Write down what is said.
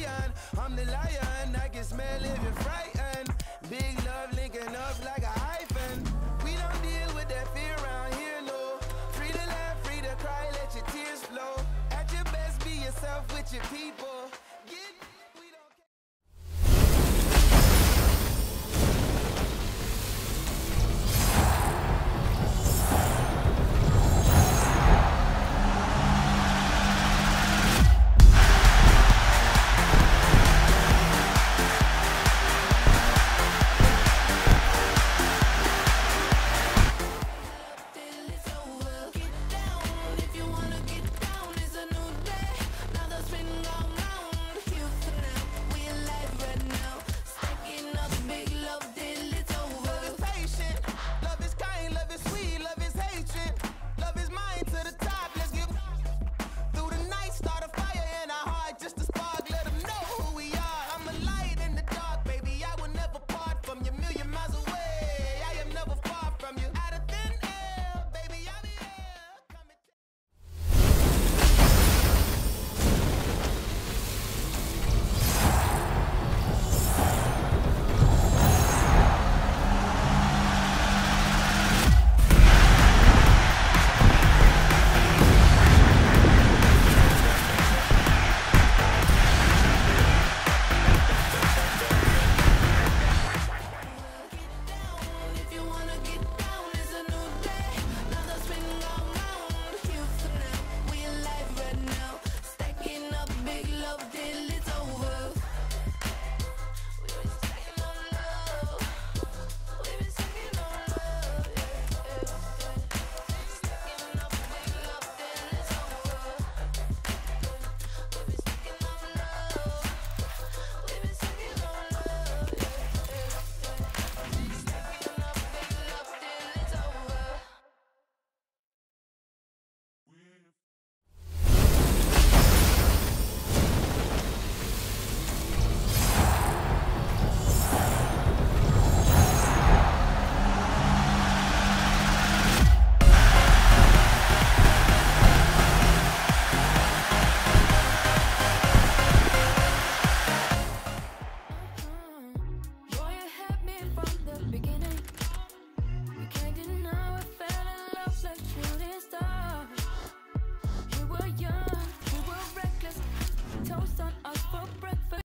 lion. I'm the lion, I can smell if you're frightened. Big love linking up like a hyphen. We don't deal with that fear around here, no. Free to laugh, free to cry, let your tears flow. At your best, be yourself with your people.